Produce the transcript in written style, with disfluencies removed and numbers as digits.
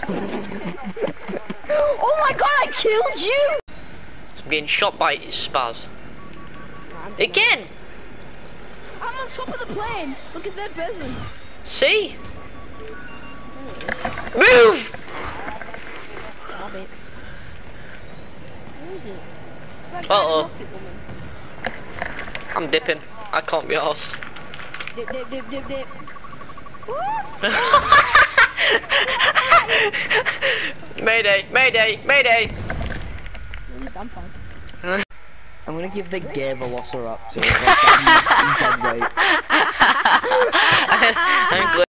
Oh my god, I killed you! I'm getting shot by Spaz. Again! I'm on top of the plane. Look at that person. See? Move! Stop it. Where is it? Uh-oh. I'm dipping. I can't be arsed. Dip, dip, dip, dip, dip. Mayday, mayday, mayday! At least I'm fine. I'm gonna give the gay velociraptor dead weight. I'm glad